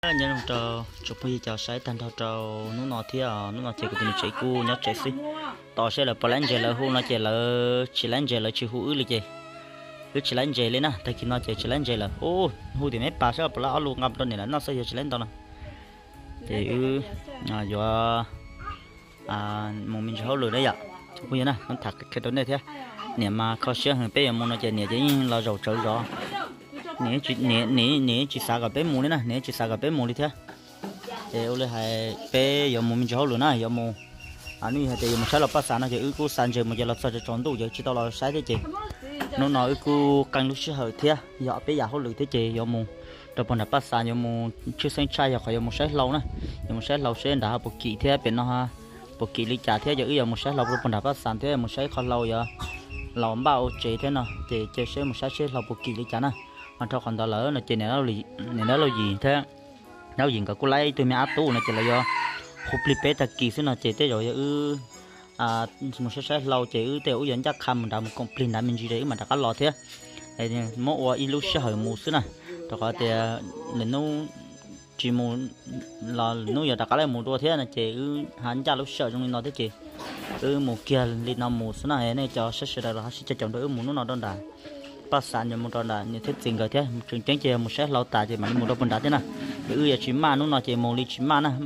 nhân trò chụp bây giờ sai thành thao trò nó nọ thì của mình chạy cu nhớ chạy xí tỏ sẽ là plan là hu nó chạy là chỉ lan là chỉ hu ư chứ cứ chỉ lan lên nè tại khi nó chạy chỉ lan là ô hu thì mấy bà sẽ là alo ngập đó này là nó sẽ chỉ lan đó nè thì giờ một mình hỗ lừa đấy ạ bây giờ nè nó thật cái đó này thế nè mà khó xưa hơn bây giờ muốn nó chạy nè chỉ là rầu trở rõ nè chỉ xả cái bé mù đấy nè chỉ xả cái bé mù đi thế thì ô là hay bé giờ mình cho luôn nè giờ mù anh ấy thì mình sẽ là bắt sản nó chỉ cứ sản giờ mà giờ là sao cho tròn đủ giờ chỉ tao là sai thế chị nó nói cứ căng lúc xưa hơi thế giờ bé giờ hỗ lử thế chị giờ mù rồi bọn nó bắt sản giờ mù chưa sinh trai giờ khỏi giờ mù sẽ lâu nè giờ mù sẽ lâu sẽ đã bộ kỹ thế bên nó ha bộ kỹ lý trả thế giờ mù sẽ lâu rồi bọn nó bắt sản thế mù sẽ không lâu giờ lâu bao chị thế nào thì chơi sẽ mù sẽ lâu bộ kỹ lý trả nè anh thao còn đó lỡ là chuyện này nó là gì thế nó gì cả cô lấy tôi mới áp tu này chỉ là do hụt lip bé ta kỳ xí nào chỉ tới rồi một số lâu chỉ tiêu dẫn chắc khăm mình đã một công pin đã mình gì đấy mà đã có lò thế thì mỗi ilu sẽ hỏi mù xí này đó có thì nên nó chỉ mù là nó giờ đã có lại mù đua thế này chỉ hắn cha lúc sợ trong nó thế chị mù kia lên nó mù xí này cho sẽ là sẽ cho chồng đôi mù nó đơn giản bắt sản cho một tròn là như thế tình cái thế trường tránh chơi một set lâu tài thì mà một đôi phần đá thế nào giờ chỉ mà nó chỉ một ly chỉ mà nè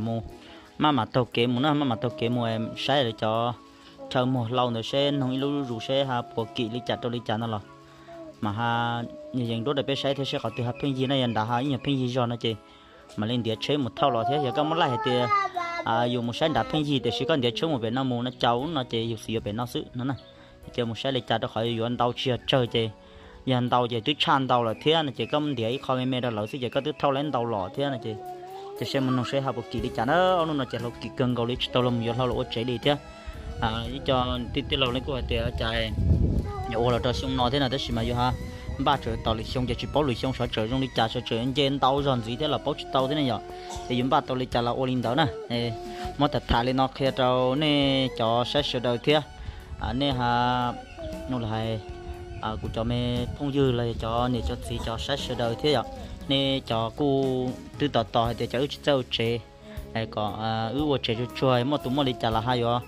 mà tàu kế muốn nè mà tàu kế một em sai để cho một lâu nữa sẽ không ít rủ sẽ ha bộ kỹ ly chặt nó là mà ha như vậy đó để bé sai thế sẽ có từ hạt pin gì này đã ha như pin gì cho nó chơi mà lên địa chế một thao lò thế giờ các món lại thì dùng một set đá pin gì để sẽ có địa chế một bên nó mù nó cháu nó chơi dùng sử bên nó sự nó này chơi một xe lịch trả được khỏi yuan tàu chia chơi chơi yuan tàu chơi tứ chan tàu là thế này chỉ có để khỏi mẹ đó lỡ thì chỉ có tứ thâu lên tàu lọ thế này chỉ xem mình nó sẽ học một kỳ đi trả nó nó chỉ là kỳ cần cầu lịch tàu lồng yuan thâu lọ chạy đi thế cho tí lâu lấy của tiền chạy nhiều là cho xong nó thế nào thế mà ha ba trời tàu lịch xong chỉ bảo lịch xong sợ trời trong lịch trả sợ trời trên tàu rồi gì thế là bảo tàu thế này nhở thì chúng ba tàu lịch trả là ô linh đó nè mà thật thà lên nó kia tàu nè cho sẽ sửa đời thế nè ha nó là hay của cho mẹ phong dư là cho nè cho gì cho sát sửa đời thế ạ nè cho cô từ tỏ thì cho cháu trẻ này có ước trẻ cho chơi mà tụi mình trả là hay rồi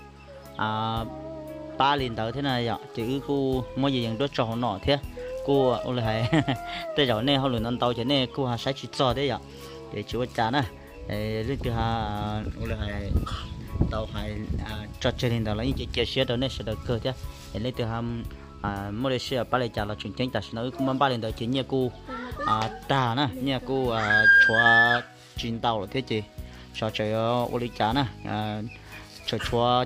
ba liền tới thế này ạ chỉ cô mỗi gì đó cho nó thế cô ô là hay tới giờ nè họ luyện ăn tàu cho nè cô ha sát chỉ cho thế ạ để chú trả nè lên từ ha ô là hay tàu hay cho chơi lên tàu là những chiếc xe đó này sẽ được cơ chứ lấy từ ham mỗi xe ba lấy trả là chuyển chính ta sẽ nói cũng ba lên tàu chỉ nhà cô ta nè nhà cô cho chuyến tàu là thế chị cho chơi ô lý trả nè cho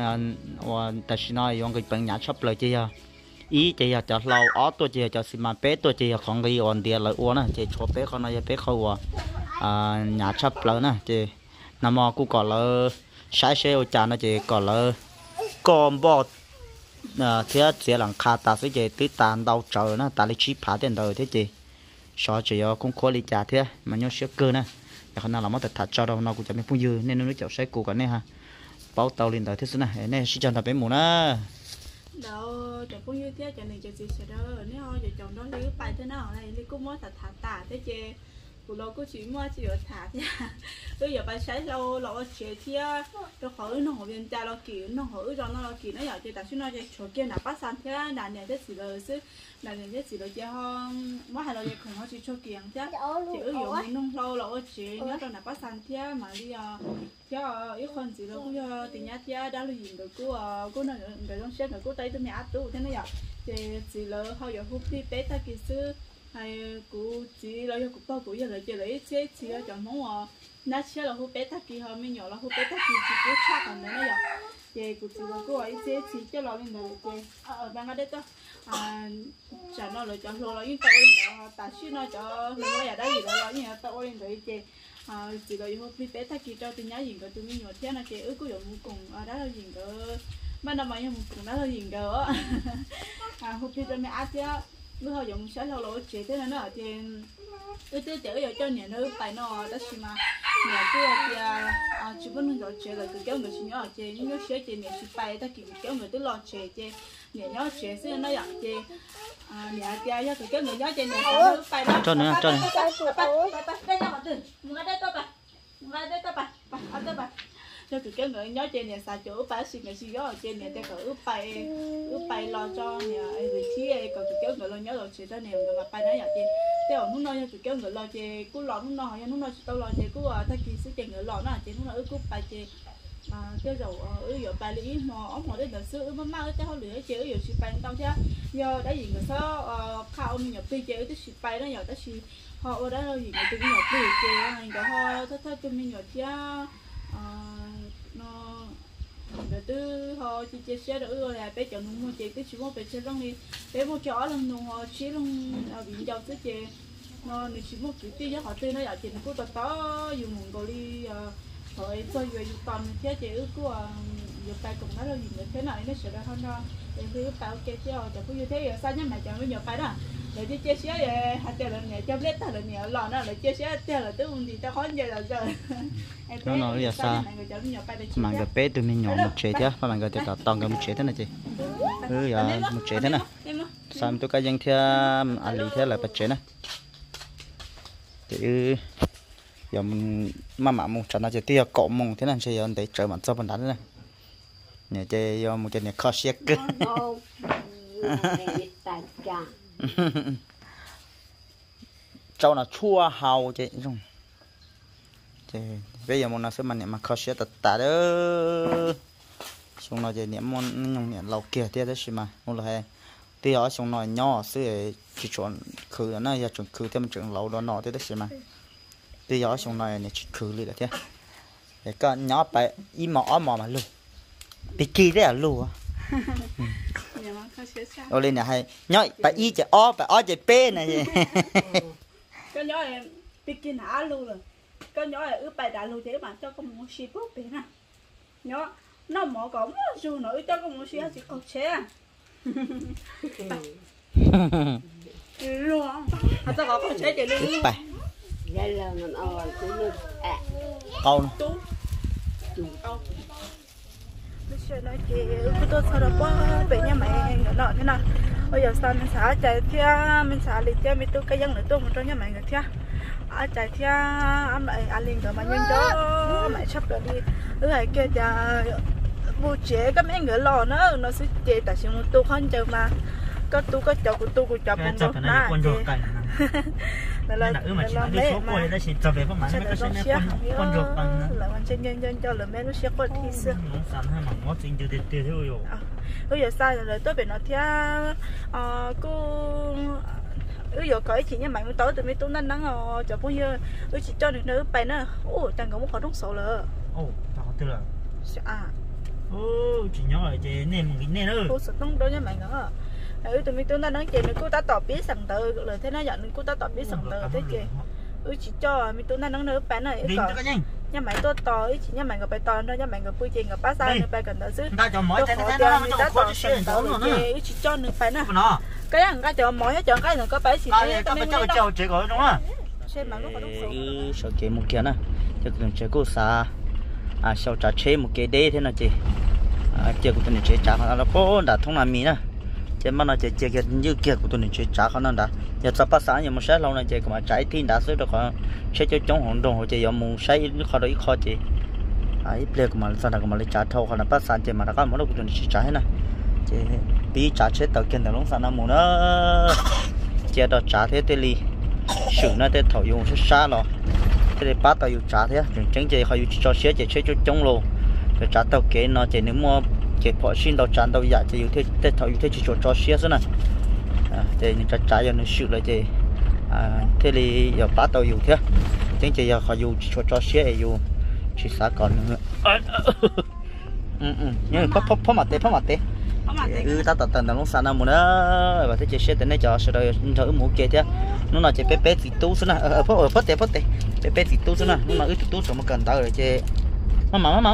ta sẽ nói用cái bằng nhã shop lời chị ý chị cho lâu ó tôi chị cho xi măng bé tôi chị không cái on địa lợi uốn nè chị cho bé con này bé khâu nhã shop lời nè chị nằm mò cô còn là sai xe ô trà nó chỉ còn là con bò thế sẽ làm khá ta sẽ chỉ tới tàn đau trời nó ta lấy chip phá tiền đời thế chị so chỉ cũng khó lý trả thế mà nhớ sẽ cơ nè khả năng là mất thật cho đâu nó cũng chẳng biết phong dư nên nó chậu xe cũ cái này ha báo tàu lên đời thế này này chỉ cho thằng bé mù nè đâu chồng phong dư thế chồng này chồng gì sẽ đó nếu thôi chồng nó lấy bài thế nào này lấy cũng mất thật thả tả thế chị của nó có chỉ mua chỉ ở thả thì bây giờ bài sáng lâu lâu chế thì cho khỏi nó bên cha nó kỹ nó hỏi cho nó kỹ nó giờ chỉ tại sao nó chỉ chỗ kia là bắt sang thế là nhà thế chỉ là chứ là nhà thế chỉ là chỉ không mỗi hai lần không họ chỉ cho kỹ thế chỉ ở dùng mình nông lâu lâu chế nhớ cho là bắt sang thế mà đi cho ít con chỉ là cũng cho tiền nhát thế đã là gì được cô nó người trong xe người cô tay tôi mẹ áp tu thế nó giờ chỉ là họ giờ hút đi té ta kỹ sư hay cụ chỉ là cụ bao cụ giờ là chỉ lấy chế chỉ là chọn món nát chế là hút bé ta kỳ họ mới nhỏ là hút bé ta kỳ chỉ cứ chắc còn nữa vậy chế cụ chỉ là cụ ấy chế chỉ cho lo lên rồi chế ở bên đây đó chả nó là chọn lo những tao lên đó ta xí nó cho nó ở đây gì đó những tao lên rồi chế chỉ là hút bé ta kỳ cho tôi nhớ gì cái tôi mới nhỏ thế là chế ước cũng dùng cùng ở đó là gì cái mà năm nay một cùng đó là gì cái hút bé cho mẹ ăn chứ bữa họ dùng sẽ lâu lâu chế thế nó ở trên cái chở ở cho nhà nó phải nó đó xí mà nhà kia thì chỉ muốn nó chế là cứ kéo người chỉ nhớ ở trên những cái chế trên nhà chỉ phải ta kiểu kéo người tới lo chế trên nhà nhớ chế sẽ nó dạng trên nhà kia nhớ cứ kéo người nhớ trên nhà nó phải đó cho nữa đây nhau mà từ ngay đây tôi bà cho cứ kéo người nhớ trên nhà xài chỗ phải xí người xí ở trên nhà ta cứ ướp bay lo cho nhà người thi còn cứ kéo người lo nhớ rồi chế cho nhà người mà bay nó dạng trên theo nó nói cứ kéo người lo chế cú lọ nó nói tao lo chế cú thay kỳ sẽ chơi người lọ nó chế nó cú bay chế cái dầu giờ bay lý mà ông hỏi đến giờ xưa mà mang cái họ lửa chế giờ xịt bay tao chứ giờ đã gì người sao khao mình nhập đi chế cái xịt bay nó giờ ta xịt họ ở đó gì người tự nhập đi chế này đó họ thắt cho mình nhập chứ nó để từ họ chỉ chia sẻ được rồi là bé chọn mua chế cái chỉ mua bé chơi lông đi bé mua chó lông nung họ chế lông bị dầu tới chế nó nếu chỉ mua kiểu tiêu cho họ tiêu nó giờ chỉ nó cũng to dùng nguồn gạo đi rồi tôi về còn chế chế của giờ tay cùng nó đâu gì thế này nó sẽ ra hơn đó để cứ tạo cái chế rồi cho cứ như thế giờ sao nhá mày chọn bây giờ phải đó để chia sẻ về hạt tiền là nhẹ cho biết ta là nhẹ lò nó là chia sẻ tiền là tức gì ta khó như là giờ nó nói là sao mà cái bé tụi mình nhỏ một chế chứ mà mình cái toàn cái một chế thế này chị giờ một chế thế này sao tôi cái dân theo anh lý theo là một chế này thì giờ mình mà một trận là chỉ tiêu cọ mông thế này giờ để chờ mặt cho mình đánh này nhà chơi giờ một trận này khó xếp cơ châu là chua hào chị không bây giờ một là số mình mà khó xếp tạt đó xong rồi chị niệm môn nhung niệm lâu kia thế đấy mà một là thì ở xong rồi nhỏ xưa chỉ chọn khử nó giờ chọn khử thêm chọn lâu đó nọ thế đấy mà thì ở xong rồi này chỉ khử đi là thế để con nhỏ phải im mỏ mà luôn bị kỳ đấy à luôn ở lên này hay nhói phải y chỉ phải chỉ p này con nhỏ này bị kỳ hả luôn rồi con nhỏ này ướp bài đã luôn thế mà cho con một xí bút bé nè nhỏ nó mỏ cổng dù nữa cho con một xí chỉ còn xe luôn à tao có con xe để luôn đây là mình ơi cũng như câu bây nói chị cứ tôi sao đó quá về nhà mày người nọ thế nào bây giờ sao mình xả chạy theo mình xả lịch theo mình tôi cái dân nữa tôi một trong nhà mày người theo chạy theo anh lại liền rồi mà nhân đó mày sắp rồi đi thứ này kia cha bu chế các mấy người lò nó sẽ chế tại sao tôi không chờ mà có tôi có chậu của tôi của chậu của tôi nè là mấy mà đây chỉ cho về các bạn nó có xe con ruột bằng là con trên nhân cho là mấy nó xe có thi xưa bây giờ sai rồi tôi phải nói theo cô bây giờ có chị nha bạn tối từ mấy tôi nắng nắng chợ bao nhiêu chị cho được nữa bài nữa đang có một khó đóng sổ lờ tao tức là chị nhỏ lại chị nên một cái nên ơi cô sợ tung đâu nha bạn nữa tụi mình tôi nắng chị nữa cô ta tỏ biết sẵn tờ lời thế nó nhận cô ta tỏ biết sẵn tờ thế chị chị cho mình tôi nắng nữa bài này nhà mày tôi tỏ chị nhà mày gặp bài tỏ thôi nhà mày gặp bươi chị gặp bát sai nữa bài cần đỡ xứ ta cho mỗi cái nó ta khó chị cho nữa bài nữa cái thằng cái chợ mỗi chợ cái nữa có phải chị cái cho chị gọi đúng không xem mà nó có đúng số sợ cái một kia nè cho tụi chị cô xa sau trả chế một cái đế thế nào chị chơi của tụi chị trả nó có đã thông làm mì nè chị mà nó chị cái như kia của tụi chị trả nó đã giờ sắp bắt sáng giờ một sáng lâu này chị cũng mà trái thiên đã xuống được khoảng sẽ cho chống hỗn độn chị giờ một sáng khó đó ít khó chị ít bia của mà sao là của mà lấy trả thâu hoặc là bắt sáng chị mà đã có một lúc tụi chị trả hết nè chị bị trả chết tàu kiên tàu lông sáng năm mùa nữa chị đó trả thế thì sử nó để thầu dùng sẽ xa rồi thế thì bắt tàu dùng trả thế chẳng chị họ dùng cho xe chị chơi cho chống luôn rồi trả tàu kế nó chị nếu mua chị bỏ xin tàu tràn tàu dạ chị dùng thế thầu dùng thế chỉ cho xe nữa nè thì những trả cho nó sử lại thì thế thì giờ bắt tàu dùng thế chẳng chị giờ họ dùng cho xe dùng chỉ xa còn nữa nhưng phó mặt tê ta tận nó sáng nào nữa và thế chị sẽ đến đây cho sẽ rồi thử mua kia chứ nó nói chị bé thì tú xí nè phớt tê bé thì tú xí nè nhưng mà ít tú rồi mà cần tao rồi chị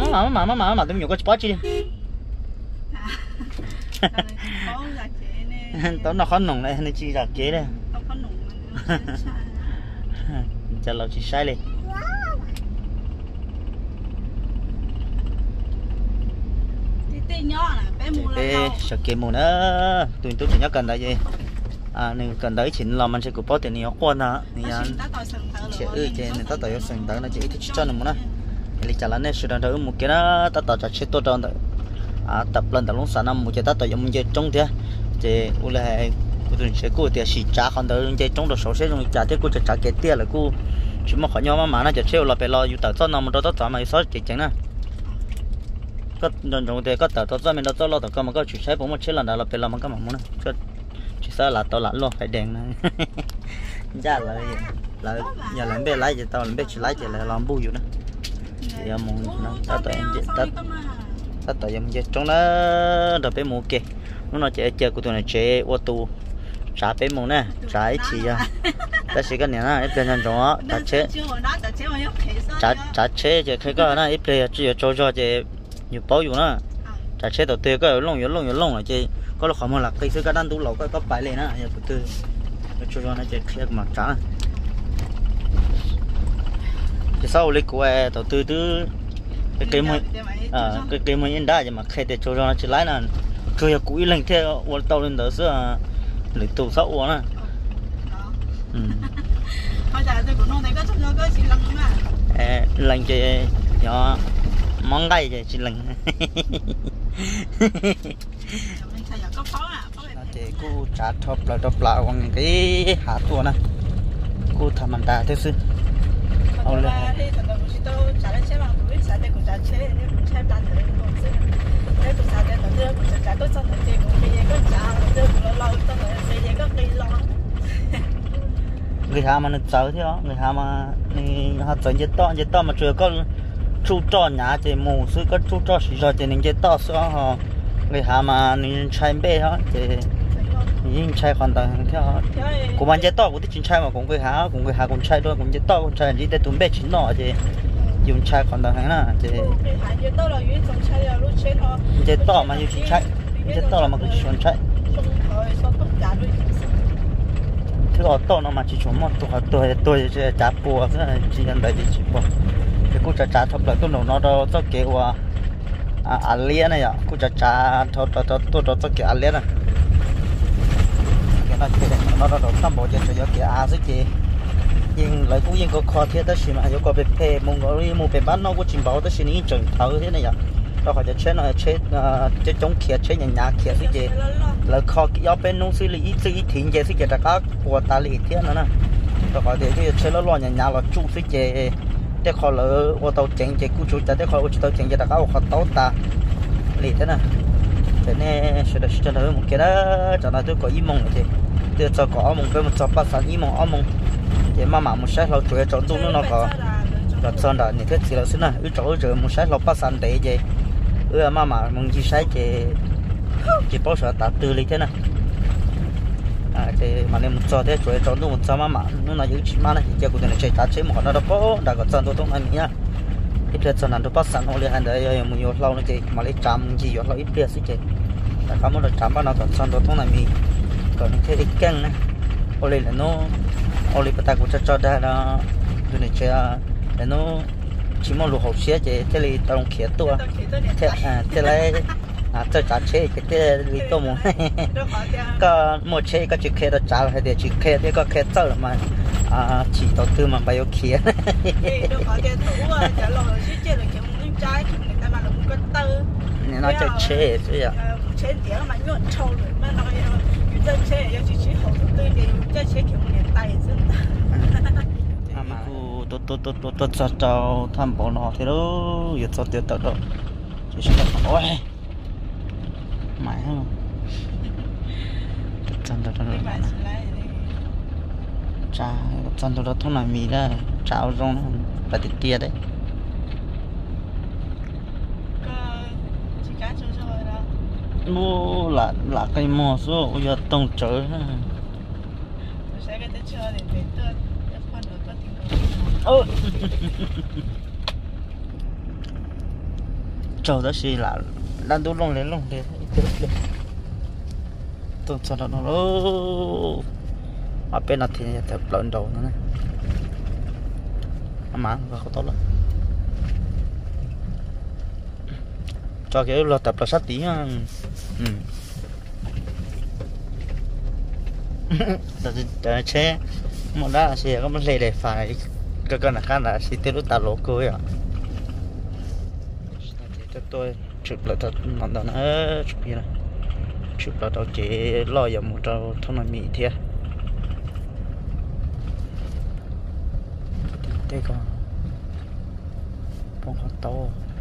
mà tôi nhiều có sport chi tao nó khó nồng này nên chỉ là kế đây tao có nụ mà choเราchỉ sai đi tí nhỏ này bé mua bé sợ kế mù nữa tụi tôi chỉ nhớ cần đấy gì nên cần đấy chỉ là mình sẽ có bao tiền nhiều quan à nên sẽ chế nên tao tự sừng tới nó chỉ thích cho nó muốn á thì chả là nên sự đó một cái đó tao tự chết tôi trong đấy tập lần tập lúc sáng năm một cái tao tự dùng chơi trong thế thì u là tụi sẽ cố tiền xì trả còn tới chơi trong đồ số sẽ dùng trả thế cố trả cái tiền là cố chỉ mà khỏi nhau mà nó chỉ treo là phải loอยู่tại sao nó mình đó tao mà số chỉ chẳng nè có nhân trong thế có tại sao mình đó lo tại sao mà có chủ sai bố mà chết lần đó là phải lo mà cái mà muốn nè chỉ sao là tao lặn luôn phải đèn này ra là nhà làm bé lái thì tao làm bé chỉ lái thì là làm bù nữa thì muốn nó tao tự dùng chơi trong đó rồi bé mua kì nó chơi của tụi này chơi ô tô trả bé mua nè trái chỉ ta sẽ cái này nó ít tiền cho nó trả chế chơi cái này ít tiền chỉ cho chơi nhiều bao nhiêu nữa trả chế đầu tiên cái lông là chơi có lúc không là cây sữa cái đan tú lẩu có bài lên á giờ từ cho nó chơi cái mặt trắng thì sau lấy của đầu tư cái cây mới in đá mà khai để cho nó chỉ lái là chơi cúi lên theo tàu lên đó xưa lấy tàu sậu nữa bây giờ tôi cũng nói cái chút nữa cái chỉ lần nữa lần chơi nhỏ món gai chơi chỉ lần thì cô trả thọp lại bằng cái hạt tua nè cô thầm mình ta thế xưa ông là thì thằng tôi tôi trả lại chế bằng tôi trả để cũng trả chế nên cũng chế bán được cũng xưa để cũng trả để tôi cũng trả tôi xong thì cũng bây giờ có trả tôi cũng lo tôi bây giờ có đi lo người Hà mà nó xấu thế đó người Hà mà họ chọn chế to mà chưa có chú cho nhà thì mù sư có chú cho xí rồi thì nên chế to xưa họ người Hà mà nên chạy bê đó thì nhưng chạy hoàn toàn theo của bạn chế to của cái chạy mà cũng người Hà cũng chạy thôi cũng chế to cũng chạy chỉ để tụi bé chín nọ thì dùng chạy hoàn toàn là thì chế to mà dùng chạy chế to là mà cứ chuẩn chạy thứ họ to nó mà chỉ chuẩn một tôi sẽ trả bùa cái chỉ nhận đấy chỉ bùa thì cũng trả thấp lại tôi nó đó tôi kêu alien này ạ cũng trả tôi kêu alien này cái nó đó thăm bộ cho cái gì chị nhưng lại cũng có khó thiết đó mà có bị phê mua về bán nó cũng trình báo đó xin ý chuẩn thấu thế này ạ đó phải chết nó chết chống kia chết nhà kia cái gì là khó cái bên nông xử lý thiện gì cái gì các của ta lý thế nữa nè đó phải để cái chết nó lo nhà là chủ cái gì để khó là ô tô chạy cứu chú để khó ô tô chạy cho các họ tàu ta lý thế nè thế nên sẽ được một cái đó cho nó tôi có ý mong thì tôi cho có mong với một số bác sĩ ý mong mong thì mà một sách lâu chuối chọn tu nó có rồi xong rồi những cái gì là xin là chỗ rồi một sách lâu bác sĩ để gì mà mong chỉ sách chỉ bảo sợ tạ tư lý thế này thì mà nên một số thế chuối chọn tu một số mà nó là những chuyện mà này chỉ có thể chơi cá chế một nó có đã có chọn tu không anh nhá ít nhất chọn tu bác sĩ nó liền hành đấy một nhiều lâu nữa thì mà lấy trăm gì rồi ít tiền chứ tại không được trăm bao nó còn chọn tu không này mình còn những cái căng này ôi là nó ôi bắt ta cũng cho đây là tụi này chơi để nó chỉ một lúa hậu xe chơi thế này tao không khía tua thế này chơi trả chơi cái lý tô muốn có một chơi có chỉ khía đó trả hay để chỉ khía để có khía chơi mà chỉ đầu tư mà bao nhiêu khía nó chơi chứ ạ chơi tiền mà nhọn trâu rồi mà nói dân chơi giờ chỉ hậu tư để chơi chơi kiểu người tài dân tôi cho thăm bọn nó thế đó giờ cho tiền tao đó chỉ là ôi mày không chân đó cha chân đó thằng nào mì đó cháo rong phải tiệt tiệt đấy mua là cái mò số bây giờ tông trở trời đó xì là đang đu lông lên lông để tôi cho nó ở bên này thì tập lợn đầu nữa này mà không tốt lắm cho cái là tập là sát tí ha tại xe mà đã xe có mình lấy để phải cái con là xe tiêu ta lỗ cười à tôi chụp lại thật ngon đó nữa chụp gì này chụp lại tao chỉ lo giờ một tao thông là mì thiệt đây con bông hoa to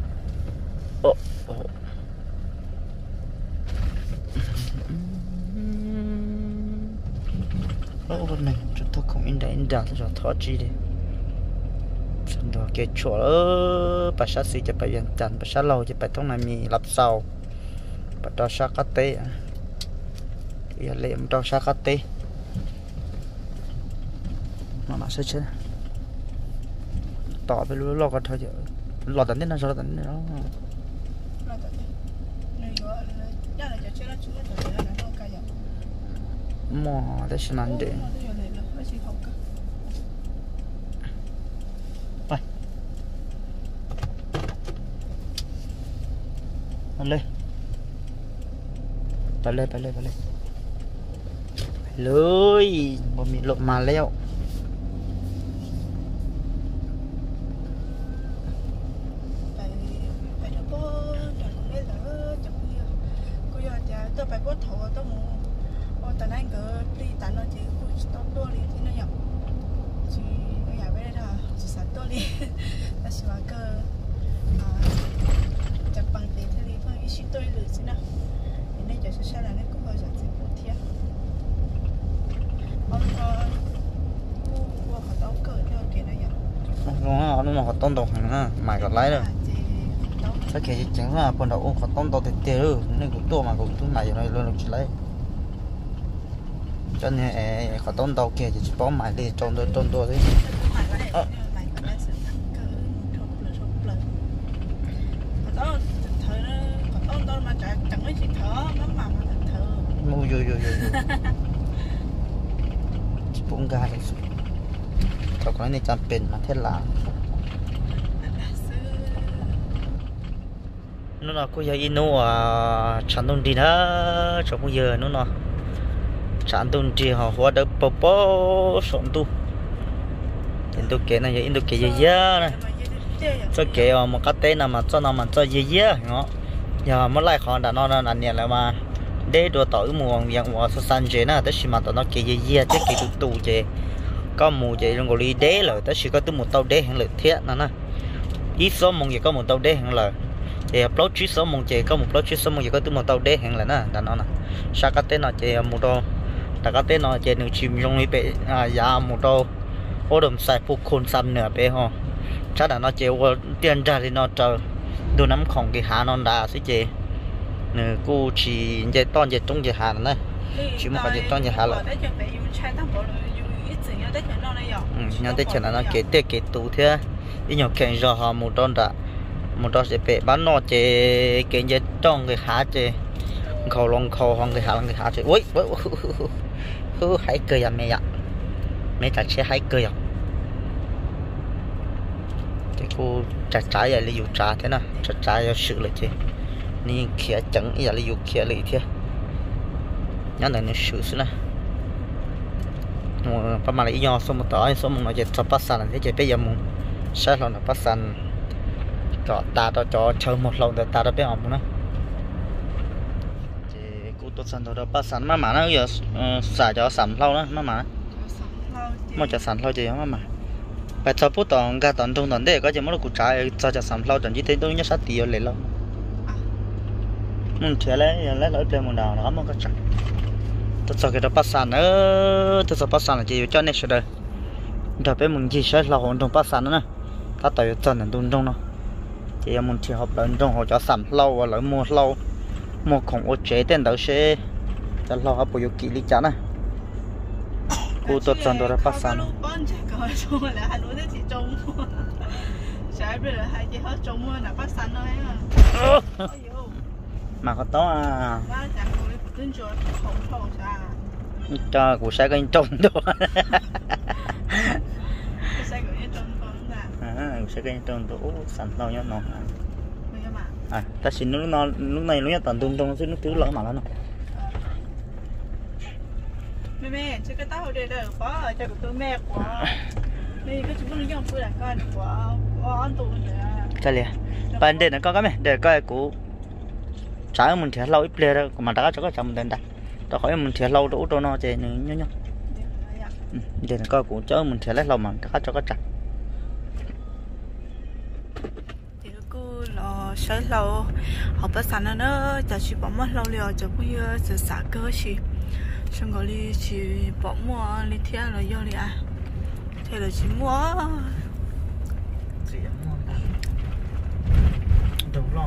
con này chúng tôi không in đã cho thoát chi đi xong đó cái chỗ bà sát sĩ cho bà yên chăn bà sát lâu cho bà thông này mì lắp sau bà cho sát cá tê thì liệm cho sát cá tê mà sẽ chết tỏ với lúa lo còn thôi chứ lo tận đến nó lo tận đến nó mò để xem anh để lên bay lên lưới một miệng lộn mà leo nó mà họ tông đầu hàng ha mày còn lấy rồi sao kể chẳng là phần đầu họ tông đầu thì tiêu nên cũng tua mà cũng mày rồi luôn được chỉ lấy cho nên họ tông đầu kia chỉ bỏ mày đi trồng tua thế mua vô chỉ bung ga thôi tao có này chăm bền mà thế là nó là có giờ inu chăn đông đi đó cho bây giờ nó chăn đông đi họ hóa được bố sọn tu hiện tôi kể này in tôi kể gì này cho kể một cái tên nào mà cho nó mà cho gì nó giờ mới lại còn đã nó là nhẹ lại mà để đồ tỏi mùa dạng mùa san chế na tới mà tao nó kể gì chứ kể tụ chế có mùa chế trong goli đế rồi tới có tới một tàu đế hàng lợi thiết nè ít số mong gì có một tàu đế hàng lợi thì plot chỉ số mong chế có một plot chỉ số mong gì có tới một tàu đế hàng lợi nè đàn nó nè sao cái tên nó chế một đô là cái tên nó chế được chìm trong đi bị giá một đô ô đầm xài phục khôn xăm nửa bé ho chắc là nó chế tiền ra thì nó chờ đồ nắmของcái hà non đà sẽ chế nè cô chỉ chế to chế trung chế hà nè chỉ một cái chế to chế hà lợi nhau tới chừng nó kể tụ thế đi nhiều kẹn rồi họ một đòn sẽ bị bán nọ chế kẹn chế trong cái há chế khâu long khâu hoàng cái há chế ui hãy cười à mẹ ạ mẹ chặt xe hãy cười à thì cô chặt trái là lấy dụ trà thế nào chặt trái là sự lại chứ ni kia chẳng ý là lấy dụ kia lại thế nhớ này nó sự xí nèประมาณอีกอย่างสมมติว่าสมมติว่าจะจับปัสสันที่จะไปยามุใช้เราเนี่ยปัสสันก็ตาต่อจอเชิงหมดเราแต่ตาเราไปออกมั้งนะเจ้กูตัวสันตัวปัสสันมาหมานะอย่าสายจอสันเรานะมาหมามันจะสันเราจะยังมาไปจับปุ๊บตอนการตอนตรงตอนเด็กก็จะไม่รู้กูจ่ายจะสันเราจนที่เต็มตัวนี้สัตย์เลยแล้วมึงเชื่อเลยยังเล่นเราเป็นมึงดาวนะครับมันก็จับtôi sợ cái đó bắt sàn nữa tôi sợ bắt sàn là chỉ cho nên rồi đợt bé mình chỉ sẽ là hồn trong bắt sàn nữa nè ta tới chân là đun trong nó chỉ muốn chỉ học lớn trong họ cho sắm lâu và lỡ mua lâu mua không có chế tên đâu sẽ cho lâu học bồi kỹ lý chán này cô tôi chân tôi đã bắt sàn mà có to à 真就红头啥， cho của sẽ cái trồng đó 这三个月中风的， của sẽ cái trồng đó sản tàu nhá nó 没有嘛？ à ta xin lúc này nó toàn tung tung chứ nó cứ lỡ mà nó 妹妹，这个大后这的包，这个都买过，那个就不能用不然干的我按多的。 cái liền ban đây nó có cái mày để coi của trái mình thiệt lâu ít lê đó mà đã cho cái chồng mình đặt tao khỏi mình thiệt lâu đủ cho nó chơi nữa nhá nhá để nó coi của chớ mình thiệt lấy lâu mà đã cho cái chặt thì cô là sấy lâu học bác sản nữa giờ chỉ bỏ mất lâu liều giờ bây giờ giờ xả cơ chỉ xong rồi đi chỉ bỏ mua đi theo là do đi à thế là chỉ mua đầu lom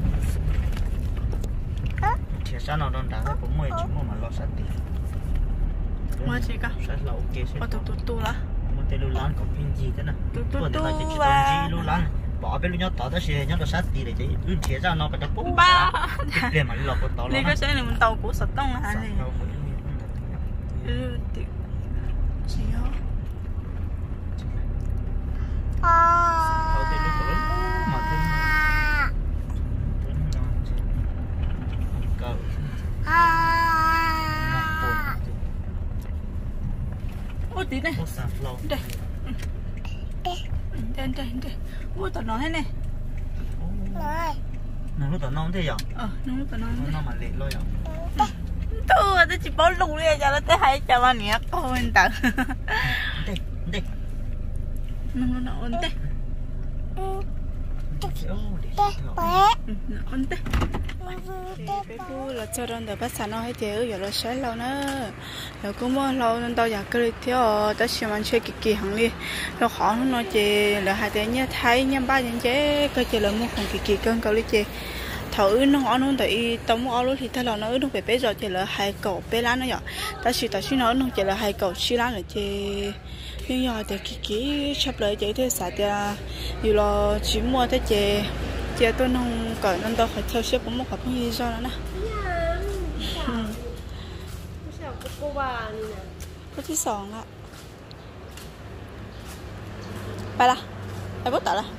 thiệt sao nó đang đá cũng mới chúng mà lo sát tiền mua gì cả sát lâu ok ở tu lá một tên lưu lan có pin gì thế nào tu gì lưu lan bỏ bên lưu nhau tỏ tới xe nhau là sát tiền để chứ cứ thiệt ra nó phải đập bún ba để mà lọc cái tàu này cái xe này mình tàu của sập tông là này gì hả tàu tên lưu lớn mà thêm ôi tí này đây đây ôi tao nói thế này nó lúc tao non thế giờ nó lúc tao nói nó mà lệ lo giờ tôi tôi chỉ bỏ lù đi cho nó tới hai cho mà nhẹ con mình tận đây nó ổn đấy ổn đấy cái cô là cho nên để bắt sản nó hay chịu giờ nó sấy lâu nữa rồi cũng mua lâu nên tao giờ cái theo tao xem anh chơi kỳ hàng đi nó khó nó chỉ là hai tiếng nhá thấy nhá ba tiếng chế cái chỉ là mua còn kỳ cơn cầu đi chế thử nó ngon hơn tại tao mua lúc thì tao là nó nó phải bé rồi chỉ là hai cầu bé lá nó vậy tao chỉ nó chỉ là hai cầu xí lá rồi chế nhưng giờ thì kỳ sắp lại chế thế sao thì dù là chỉ mua thế chế tôi không cởi nên tôi phải theo ship của một cặp như sao nữa nè có tí sòn á bay là bay bút tả là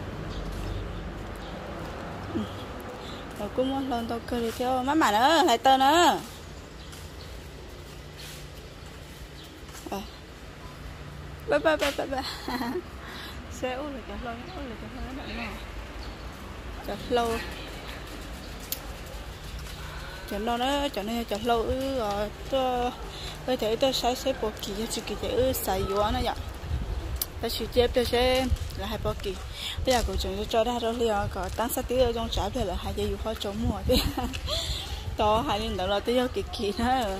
rồi cũng muốn lên tôi cười theo má mà nữa lại tên nữa ba sẽ uống được lâu chặt lâu chặt lâu nó chặt này chặt lâu rồi tôi thấy tôi sẽ bỏ kỳ cho chị cái xài vô nó vậy tôi chỉ chép tôi sẽ là hai bỏ kỳ bây giờ cô chúng cho ra rồi liền có tăng sát tí ở trong trái thì là hai dây khó chống mùa thế to hai lên đó là tôi cho kỳ nữa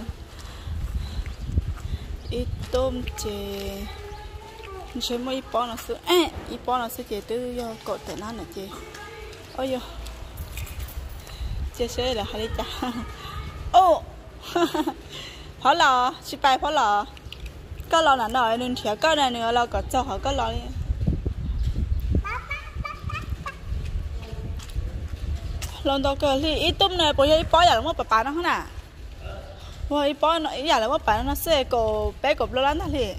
ít tôm chè chơi mấy ít bò nó sữa ít bò nó sữa chè tôi cho cột tại nó là chè ôi yo chè sữa là hai lít ô phá lò chỉ bài phá lò có lò là nồi nên thiệt có này nữa lò có cho họ có lò đi lần đầu cơ thì ít tôm này bây giờ ít bò giờ là mất bà nó không nè wow ít bò nó giờ là mất bà nó sẽ cổ bé cổ lo lắng thật thì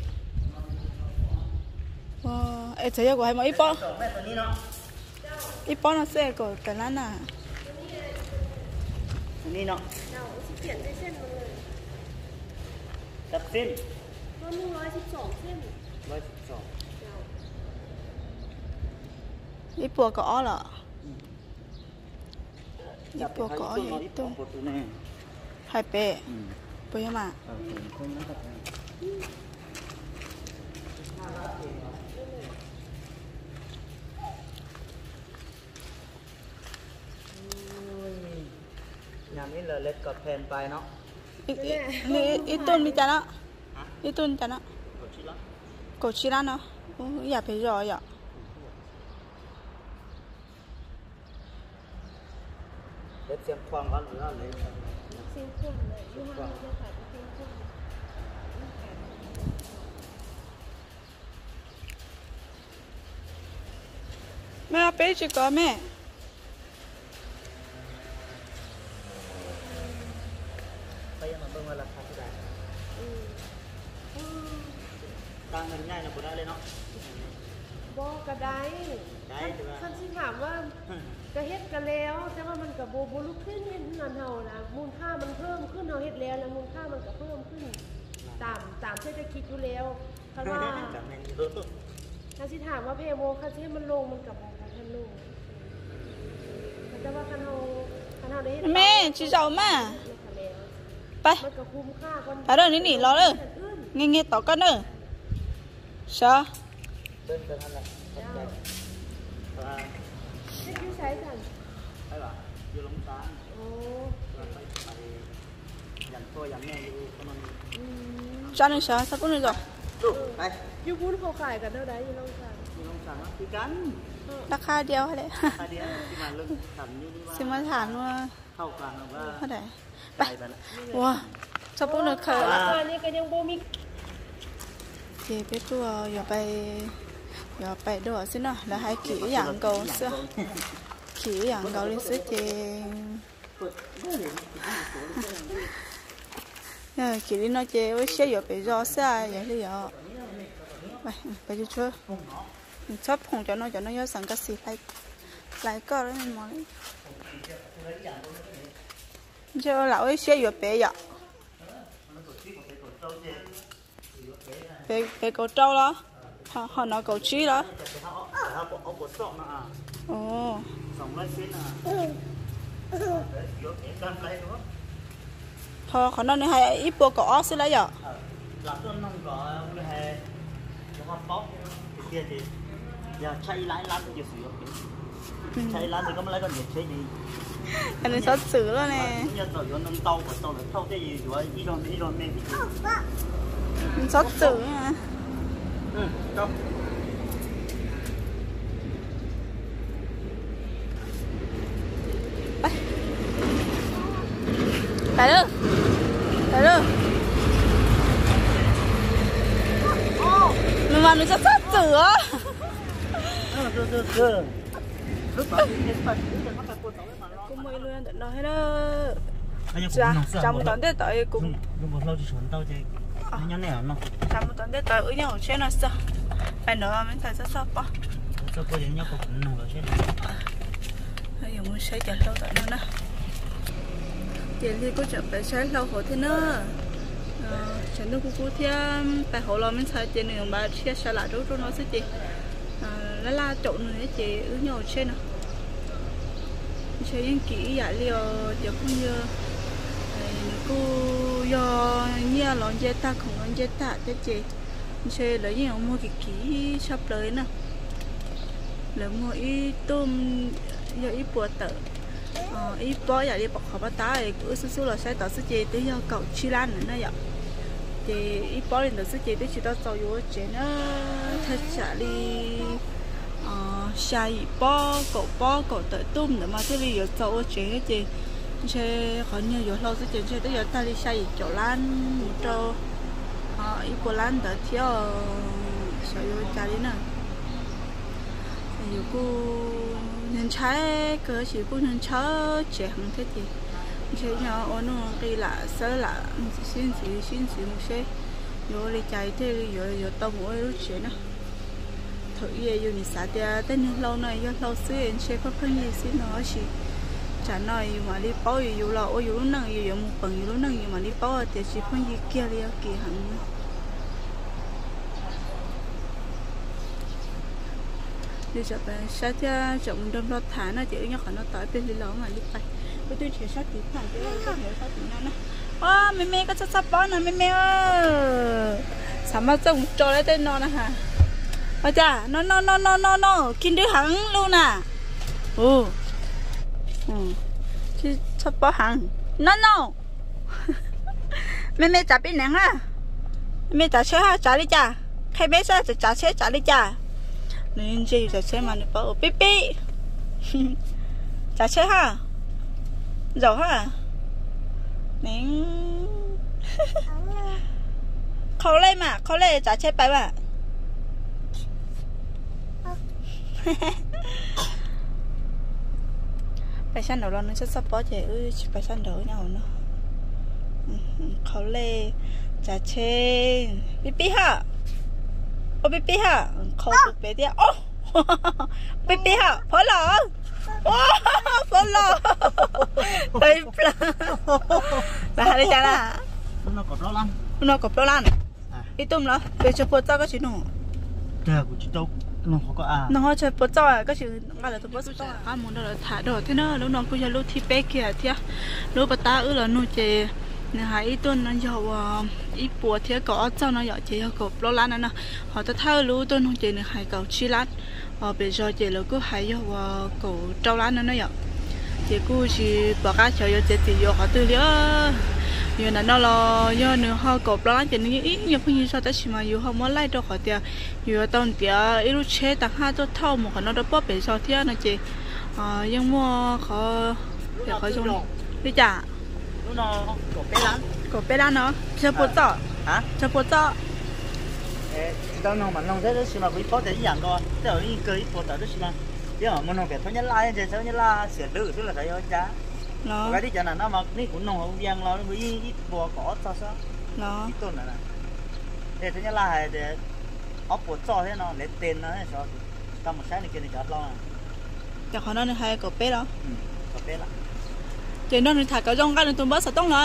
wow em thấy có hay mà ít bò nó sẽ cổ cái lắm à đi nó tập xin nó mua nói chỉ sổ xin ít bò có là ít bò có vậy tôi hai bé bây giờ mà nhà mình là lết cọp phèn bài nó ít tuần đi chả nó ít tuần chả nó cổ chi lắm nó giờ phải rồi vậy lết xem khoang quá nữa lấy xem khuôn này nhưng mà không phải xem khuôn mẹ bé chỉ có mẹ กระไดท่านที่ถามว่ากระเฮ็ดกันแล้วแต่ว่ามันกับโบลุกขึ้นเห็นเงินเฮานะมูลค่ามันเพิ่มขึ้นเฮาเฮ็ดแล้วมูลค่ามันก็เพิ่มขึ้นตามเศรษฐกิจอยู่แล้วคำว่าท่านที่ถามว่าเพโมค่าที่มันลงมันกับของท่านลงแต่ว่าคันเฮาได้เฮ็ดแม่ชิเจ้ามาไปมันก็คุ้มค่าคนไปเด้อนี่รอเด้อเงี้ยต่อกันเด้อเช้า đơn đơn anh này Thích chú sấy thần thấy bà vô lông sáng ồ phải dành tôi dành nghe vô con mình cho nên sao cũng được rồi đây chú bún khô khải cả đâu đấy vô lông sáng nó cứ cắn ราคาเดียวเลย hai đứa khi mà lưng thầm như đi สิมาถามว่า thâu càng là เท่าไหร่ไปว้าชอบพวกนึกเคยอันนี้ก็ยังโบมีเจ๊ไปตัวอย่าไปดูสิเนาะแล้วให้ขี่อย่างเก่าเสื้อขี่อย่างเก่าเลยซื้อเจ๊ขี่đi nó ché với xe giờ phải do xe vậy đi giờไปช่วยชอบผงcho nó nhớสั่งกระสีlại có đấy mình mỏi cho lão ấy xe giờ bé vậy bé cầu trâu đó họ nói cầu trí đó ồ thôi họ nói này hay ít bộ cỏ xí lấy giờ giờ chạy lái lăn thì sửa chạy lăn thì có mấy con gì chơi gì anh ấy sót xử luôn nè giờ tàu nó nâng tàu và tàu là tàu cái gì rồi đi rồi men thì sót xử nha không ไปเลยมันมันจะซัดเสือcũng mới luôn để nói đó trong tuần tới tới cũng một lâu chỉ chuẩn tao chơi nhớ nẻo nó trong tuần tới tới với nhau chơi nó sao phải nữa mình thấy sao bao sao có những nhau cũng nằm ở trên bây giờ muốn chơi chờ lâu tới nữa nè tiền thì có chậm phải chơi lâu hồ thế nữa chẳng được cô thêm phải hồ lo mình chơi tiền này bà chia sẻ lại đâu nó sẽ chị là trộn nữa chị ứ nhau trên nào chơi những kỹ giả liệu giờ cũng như cô do nhà lon dê ta không lon dê ta thế chị chơi lấy nhiều mua cái kỹ sắp tới nè lấy mua ít tôm giờ ít bùa tở ít bó giờ đi bọc hộp bát tá thì cứ xíu là sẽ tao sẽ chơi tới giờ cậu chi lan nữa nè vậy thì ít bó lên tao sẽ chơi tới chỉ tao tàu vô chơi nó thật chả đi xài bó cậu tới tôm nữa mà thế bây giờ tàu chơi cái gì chơi khỏi nhiều giờ lâu sẽ chơi tới giờ ta đi xài chỗ lan một trâu ít bó lan tới thiếu xài vô chơi đi nè nhiều cô nên trái cơ chỉ cô nên chớ trẻ không thế gì chơi nhau ở nó cây lạ sớ lạ xin một xe vô đi chạy thế giờ tao mỗi lúc chơi nè thử ye vô đi xả tia tên lâu này do lâu xưa anh chơi có phân gì xí nó chỉ chả nói mà đi bao giờ là ôi giờ năng giờ một phần giờ năng mà đi bao thì chỉ phân gì kia đi kỳ hẳn đi chợ về sát tia chồng đâm lo thả nó chỉ nhớ khỏi nó tỏi bên đi lâu mà đi phải cái tôi chỉ sát tí thằng cái sát nhớ sát tí nó nè mẹ có sát bó nè mẹ ơi sao mà trông cho lấy tên nó nè hả ôi cha nó kinh đứa hẳn luôn à chứ sắp bỏ hẳn no mẹ trả bên nè ha mẹ trả xe ha trả đi cha khai bé sao trả xe trả đi cha nên gì trả xe mà nó bỏ pi trả xe ha dầu ha nén khâu lên trả xe bài mà phải săn đầu nó sẽ sắp bó trẻ phải săn đầu nhau nó khó lê chả chê pi ha ô pi ha khó tụt bé đi ô bé bé hả phở lò phở lò tay là hai chả là nó có rõ lắm nó có bao lan ít tôm đó bây giờ bớt cho cái chuyện nó trời của chị đâu nó không có à nó chơi bớt cho cái chuyện ngay là tôi bớt cho ăn món đó là thả đồ thế nó lúc nó cũng giờ lúc thì bé kia thế lúc bà ta là nó chơi nè hai ít tuần nó giàu ít bùa thế có cho nó giàu chơi có bao lan nè họ ta thao lúc tuần nó chơi nè hai cầu chi lan bây giờ chơi là cứ hai giàu cầu trâu lan nó giàu chơi cứ chỉ bỏ cá chơi chơi thì giàu họ từ đó giờ nó lo giờ nữa họ cột đó cho nên ít nhiều phương sao ta chỉ mà dù họ muốn lấy đâu khỏi tiền dù tao tiền ít lúc chế tặng hai tôi thâu một cái nó đã bóp bể sao thế này chị nhưng mua khó để khó dùng đi trả lúc nó cột bé lan nó chưa bớt tỏ hả chưa bớt tỏ tao nó mà nó thế đó mà bị có thể dạng coi tao đi cười bớt tao đó mà chứ mà muốn nó phải thôi nhớ la chứ sao nhớ la sửa được tức là thấy ơi cha nó cái đi chợ nó mà ní cũng nông hậu giang lo nó bị ít bò cỏ sao sao nó ít tuần này để thứ nhất là để ốp bột cho thế nó để tiền nó sao tao một sáng này kia này chợ lo cho họ nó hay cột bé đó cột bé lắm thì nó thả cái rong cái nó tụi bớt sợ tông rồi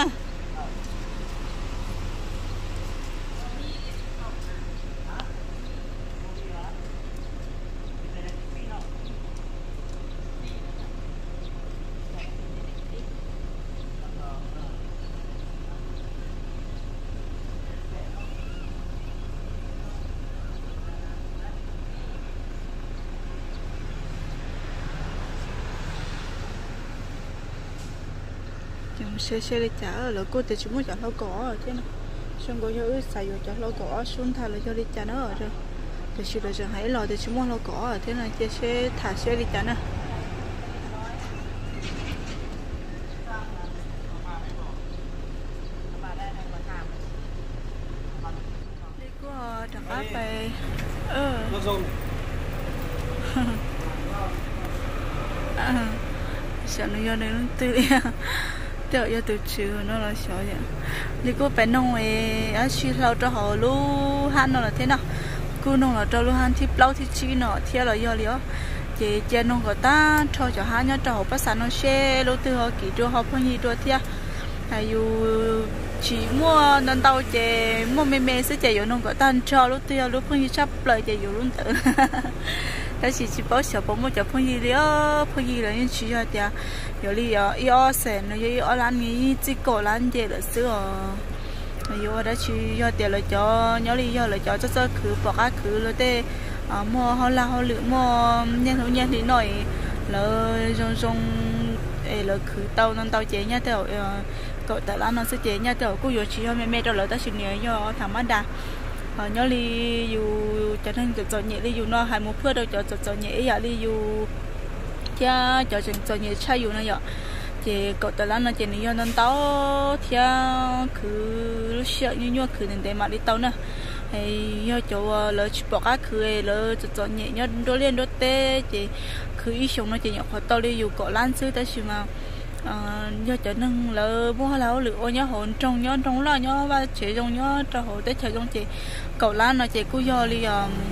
xe đi trả là cô thì chúng muốn trả lâu cỏ rồi thế này xong cô cho xài vô trả lâu cỏ xuống thay là cho đi trả nó rồi thì sự là chẳng hãy lo thì chúng muốn lâu cỏ rồi thế này chia xe thả xe đi trả nè đi qua chẳng áp về sợ nó vô đây nó tự chờ cho từ chiều nó là sợ vậy đi cô bé nông ấy ở chi lâu cho họ lu han nó là thế nào cô nông là cho lu han thì lâu thì chi nó theo là do liễu chị trên nông của ta cho han nhá cho họ bắt sản nó xe lu từ họ kỹ cho họ phong gì cho theo hay dù chỉ mua nên tàu chị mua mê sẽ chạy vô nông của ta cho lu từ lu phong gì sắp lời chạy vô luôn tự đó chỉ bảo sợ bảo mua cho phong gì là những chuyện cho tiền有哩要生了要让你自个人接了是哦，有的去要点了叫，有哩要了叫这去把它去了的，么好啦好了么年里หน่อย了种了去到能到节伢到cậu tại là nó sẽ chế nhá tao cũng vừa chỉ cho mẹ đó là ta xin nhớ cho thằng má đà nhớ li dù cho nên cho nhẹ li dù nó hay một phút đâu cho nhẹ giờ li dù cha cho nhẹ chơi dù nó vậy thì cậu tại là nó chỉ nhớ nên tao theo cứ sợ như cứ nên để mà đi tao nè hay nhớ chỗ lỡ chỉ bỏ cá cứ lỡ cho nhẹ nhớ đôi lên đôi tê thì cứ ý sống nó chỉ nhớ họ tao đi dù cậu lan xứ tới xí mà do cho nên là mua lão lựa nhớ hồn trong là nhớ và chế trong nhớ cho hồ tới chơi trong chị cậu lan nó chị cứ do đi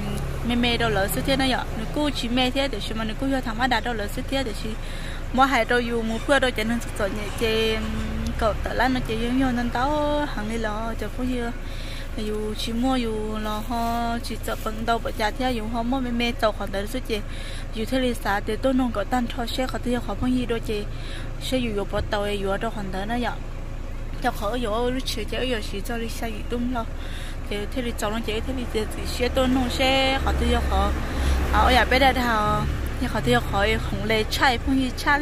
mẹ đâu lỡ sức thế này ạ nó cứ chỉ mẹ thế để chứ mà nó cứ do thằng má đạt đâu lỡ sức thế để chứ mua hai đâu dù mua phơi đâu cho nên sợ nhẹ chị cậu tại lan nó chị giống như nên tao hàng đi lo cho có gì dù chỉ mua dù là họ chỉ chợ bằng đầu bữa giờ thế dù họ mua mẹ tàu còn tới sức chị dù thế là sao thì tôi nông có tan cho xe có thể họ phong gì đâu chị xe dù bỏ tàu dù ở đâu còn tới nó vậy cho họ dù lúc chiều chơi giờ chỉ cho đi xe gì đúng lo thì thế thì cháu nó chơi thế thì xe tôi nông xe họ thể họ ở nhà bé đây họ thì họ thể họ không lấy chạy phong gì chạy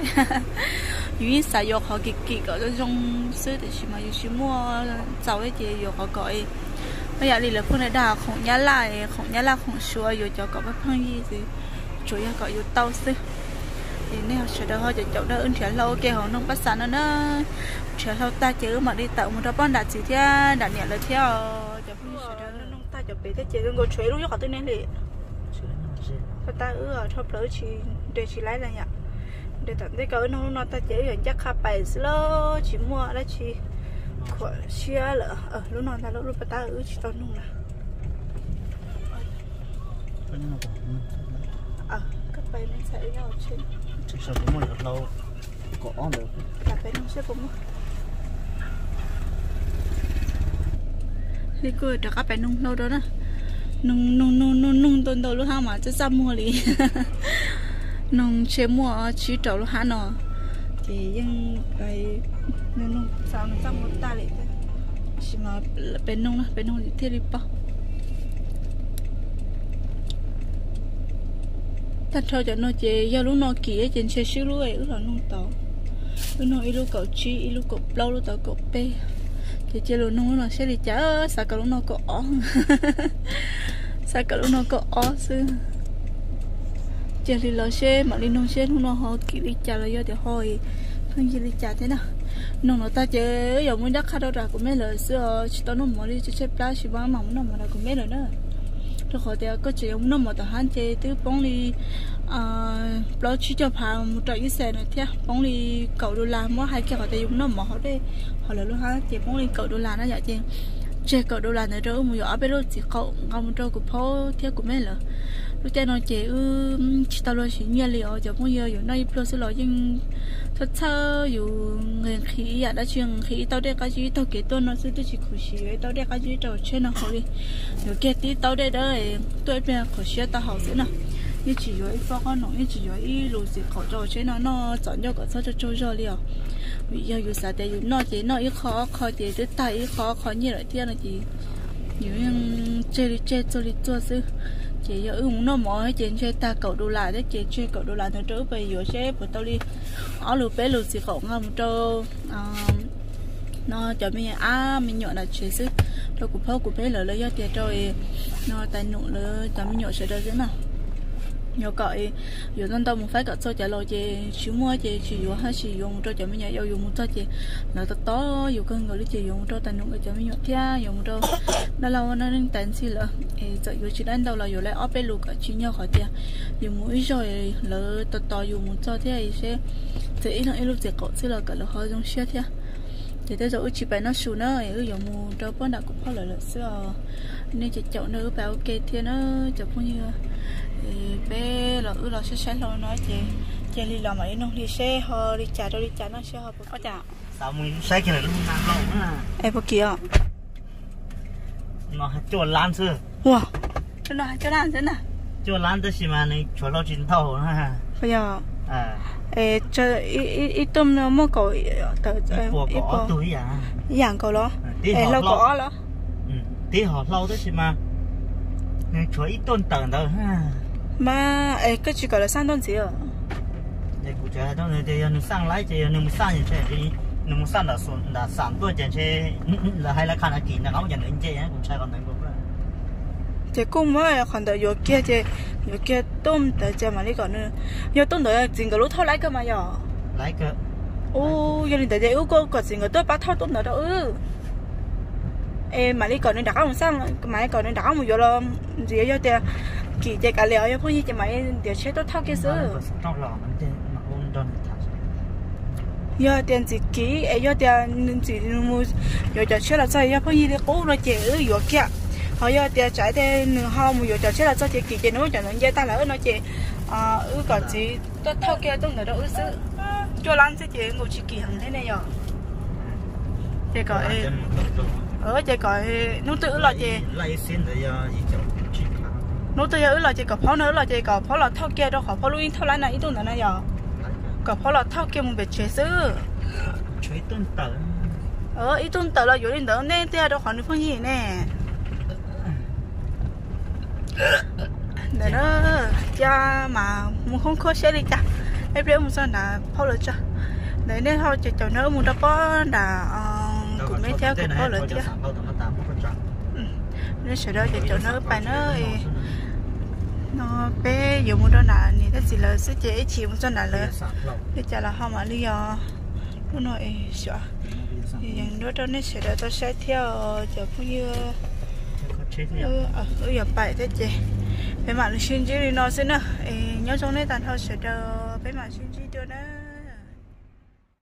vì sao giờ họ kỹ có trong xứ thì chỉ mà dù chỉ mua cháu ấy chị dù họ gọi bây giờ đi là phương này đào không nhá lại không xua dù cho có bất phong gì thì chủ yếu gọi dù tàu xí thì nếu sẽ đâu họ chọn đó ứng chuyển lâu kia họ nông bắt sản nó chuyển lâu ta chứ mà đi tàu một đó bọn đạt gì thế đạt nhẹ là theo cho phương sẽ đó nông ta chọn bé thế chứ đừng có chơi lúc họ tới nên để ta ở thấp lỡ chỉ để chỉ lấy là nhỉ để tận cái cỡ nó ta chế rồi chắc khá bài lỡ chỉ mua đó chỉ của chia lỡ lúc nào ta lúc ta chỉ tao nông là bay mình sẽ nhau trên chỉ sợ cũng một lâu có được cả bay nó sẽ cũng đi cười được các bạn nung lâu đó nè nung tôn đầu lúc hao mà chứ sao mua đi nung chế mua chỉ trâu lúc hao nọ thì nhưng cái nung sao nó sao một ta lại chỉ mà bên nung thì thiết đi bao thật thôi cho nó chế giờ lúc nó kỹ trên xe xíu lúc ấy là nung tàu lúc nó lúc cậu chi lúc cậu lâu lúc tàu cậu pe thì chơi luôn nó sẽ đi chả sao cả lúc nó có sao cả lúc nó có sư chơi đi lo xe mà đi nông xe nó họ kỹ đi chả là do thì hồi không gì đi chả thế nào nông nó ta chơi giờ muốn đắc khá đâu ra cũng mấy lời xưa chỉ tao nó mới đi chơi plá chỉ bán mỏng nó mà là cũng mấy lời nữa rồi họ thì có chuyện ông nó mà tao hắn chơi từ bóng đi lo chỉ cho phá một trò ít xe này thế bóng đi cậu đô la mỗi hai cái họ thì dùng nó mà họ đây họ là lúc hắn chơi bóng đi cậu đô la nó vậy chơi cậu đô la này rồi một giờ bên đó chỉ cậu ngon một trò của phố thế của mấy lời lúc chơi nó chơi chỉ tao lo chỉ nhiều liệu giờ bây giờ nó ít lo sẽ lo nhưng thật sự dù người khí đã chuyện khí tao đây cái gì tao kể tôi nó sẽ tôi chỉ khổ xí tao đây cái gì tao chơi nó khó đi rồi kia tí tao đây đó tôi bây khổ xí tao học thế nào như chỉ có ít con nó như chỉ có ít lúa gì khó cho chơi nó chọn cho cái sao cho trôi rồi liền bây giờ dù sao thì dù nó chỉ nó ít khó thì tới tay ít khó như lại thiên là chỉ những chơi cho sư chị giờ uống nó mỏ hay chuyện chơi ta cậu đồ lại đấy chị chơi cậu đồ lại từ trước bây giờ sẽ của tao đi ở lù bé lù xì khẩu ngon trâu nó cho mình mình nhọ là chơi sức cho cụ phô cụ bé lấy do tiền rồi nó tài nụ lấy cho mình nhọ sẽ đâu thế nào nhọ cọi giờ con tao một phải cậu cho trả lời chị chú mua chị chỉ dùng hay chỉ dùng cho mình nhọ dùng một cho chị là to dùng cân người đi chị dùng cho tài nụ cho mình nhọ thia dùng cho đó là nó nên tiền xí là giờ dùng chỉ đánh đâu là dùng lại ốp bé lù cả chỉ nhau khỏi tiền dùng mũi rồi là to dùng một cho thế sẽ thì nó lúc thì cậu xí là cả là hơi dùng xe thia thì tới giờ chỉ phải nó sù nó dùng một cho bọn đã cũng có lợi xưa nên chỉ chọn nữa bảo ok thì nó chụp bao nhiêu bé là sẽ lo nói chị đi làm mà đi nông đi xe họ đi trả nó xe họ có trả sao mình xe cái này lúc nào lâu nữa em có kia nó cho lan xưa wow nó cho lan thế nào cho lan tới xí mà này cho lo chín thầu ha bây giờ cho ít tôm nó mua cỏ cỏ túi à dạng cỏ đó lâu cỏ đó tí họ lâu tới xí mà cho ít tôm tầng đâu ha mà cái chỉ gọi là sang tôn gì à? Để cụ thể đó thì nó sang lại thì nó sang như thế thì nó sang là sản tôi chẳng chế là hay là khăn là kỹ là ngáo nhận đến chế á cũng sai còn thành cũng là. Chế cũng mới còn đợi vô kia tôm đợi chế mà đi còn nữa, vô tôm đợi chính cái lúa thau lấy cơ mà giờ. Lấy cơ. Ô, giờ này đợi có chính cái tôi bắt thau tôm đợi đâu em mà đi còn nên đặt không sang mà còn nên đặt một vô lo gì ở đây kỳ chạy cả lèo có gì chạy máy để chế tốt thao kia sứ giờ tiền gì kỹ giờ tiền gì mua giờ chạy chế là sao giờ có gì để cố nó chạy ở giờ kia họ giờ tiền chạy tiền họ mua giờ chế là sao chạy kỳ chạy nó chạy nó dễ ta là nó chạy còn gì tốt thao kia tốt nữa đâu sứ cho lăn sẽ chạy ngồi chỉ kỳ hàng thế này giờ chạy gọi chạy gọi nó tự là chạy nó tự là chạy cọp pháo nữa là chạy cọp pháo là thao kia đâu cọp pháo luôn thao lại này ít tuần nữa này giờ cọp pháo là thao kia một bề chế sư chế tuần tờ ít tuần tờ là rồi đến đó nên tia đâu còn được phong gì nè để nó cha mà muốn không khó sẽ đi cha em biết muốn sao là pháo là cha để nên thôi chạy cho nó muốn đâu có là cũng mấy theo cũng có lợi chứ nó sẽ đó cho nó bài nó bé dùng một đôi nà thì nó chỉ là sẽ chế chịu một đôi nà là để trả là họ mà lý do nó nói sợ thì những đứa đó nó sẽ đó tôi sẽ theo cho cũng như ở giờ bài thế chị bé mà xin chứ nó sẽ nữa nhớ trong này tàn thôi sẽ đó bé mà xin chứ cho nó